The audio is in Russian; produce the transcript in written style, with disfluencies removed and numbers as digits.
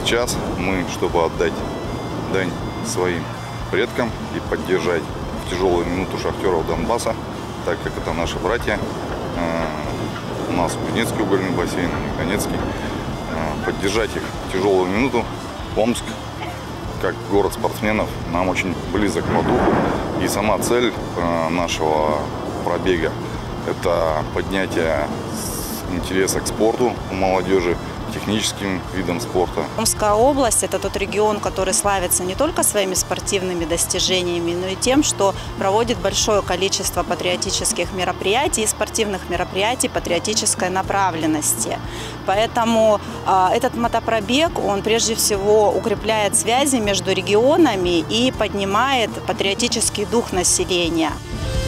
сейчас мы, чтобы отдать дань своим предкам и поддержать в тяжелую минуту шахтеров Донбасса, так как это наши братья, у нас Кузнецкий угольный бассейн, Донецкий, поддержать их в тяжелую минуту. Омск, как город спортсменов, нам очень близок по духу. И сама цель нашего пробега – это поднятие интереса к спорту у молодежи, техническим видам спорта. Омская область – это тот регион, который славится не только своими спортивными достижениями, но и тем, что проводит большое количество патриотических мероприятий и спортивных мероприятий патриотической направленности. Поэтому этот мотопробег, он прежде всего укрепляет связи между регионами и поднимает патриотический дух населения.